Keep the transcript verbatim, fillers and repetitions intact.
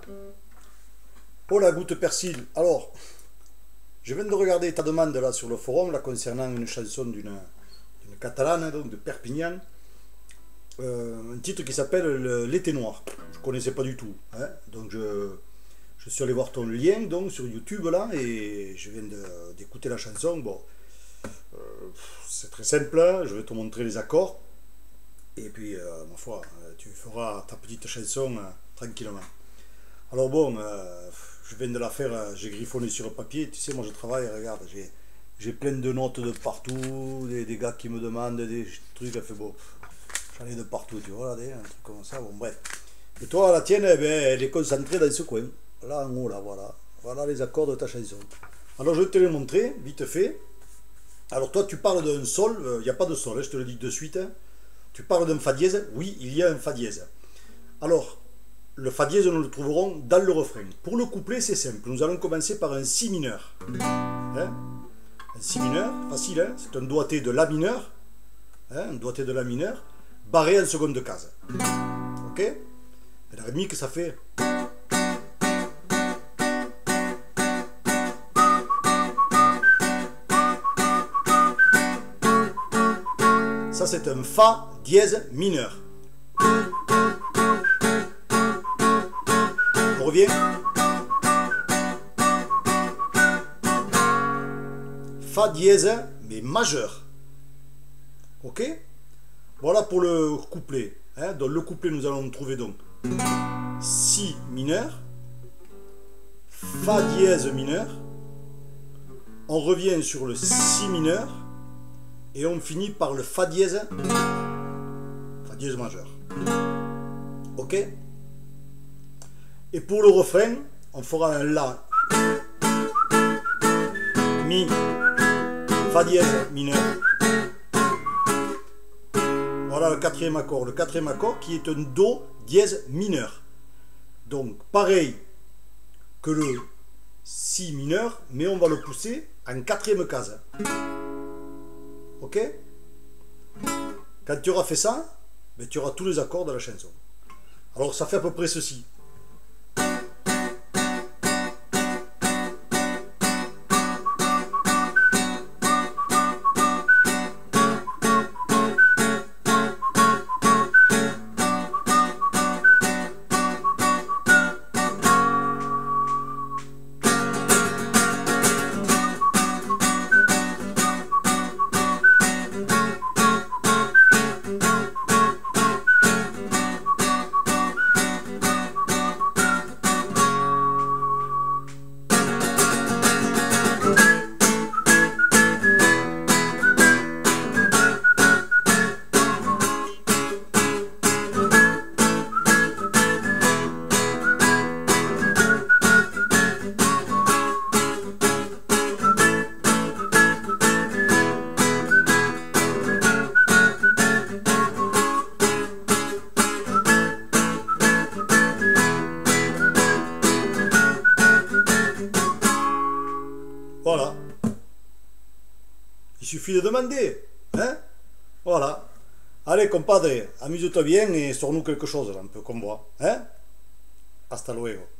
Oh la goutte persil. Alors, je viens de regarder ta demande là sur le forum là, concernant une chanson d'une catalane, donc de Perpignan. Euh, un titre qui s'appelle L'été noir. Je ne connaissais pas du tout. Hein, donc je, je suis allé voir ton lien donc, sur YouTube là et je viens d'écouter la chanson. Bon, euh, c'est très simple. Hein, je vais te montrer les accords. Et puis, euh, ma foi, tu feras ta petite chanson euh, tranquillement. Alors bon, euh, je viens de la faire, euh, j'ai griffonné sur le papier. Tu sais, moi je travaille, regarde, j'ai j'ai plein de notes de partout, des, des gars qui me demandent des trucs, elle fait bon, j'en ai de partout, tu vois, des, un truc comme ça, bon bref. Et toi, la tienne, eh bien, elle est concentrée dans ce coin, là en haut, là, voilà. Voilà les accords de ta chanson. Alors je vais te les montrer, vite fait. Alors toi, tu parles d'un sol, il euh, n'y a pas de sol, hein, je te le dis de suite. Hein. Tu parles d'un fa dièse, oui, il y a un fa dièse. Alors, le fa dièse, nous le trouverons dans le refrain. Pour le couplet, c'est simple. Nous allons commencer par un si mineur. Hein, un si mineur, facile, hein, c'est un doigté de la mineur. Hein, un doigté de la mineur, barré en seconde case. Ok? Et la rythmique, ça fait... Ça, c'est un fa dièse mineur. On revient. Fa dièse, mais majeur. Ok? Voilà pour le couplet. Hein? Dans le couplet, nous allons trouver donc si mineur, fa dièse mineur. On revient sur le si mineur. Et on finit par le fa dièse, fa dièse majeur. Ok? Et pour le refrain, on fera un la, mi, fa dièse mineur. Voilà le quatrième accord. Le quatrième accord qui est un do dièse mineur. Donc pareil que le si mineur, mais on va le pousser en quatrième case. Ok? Quand tu auras fait ça, ben, tu auras tous les accords de la chanson. Alors ça fait à peu près ceci. Voilà. Il suffit de demander. Hein? Voilà. Allez, compadre, amuse-toi bien et sors-nous quelque chose, là, un peu comme moi. Hein? Hasta luego.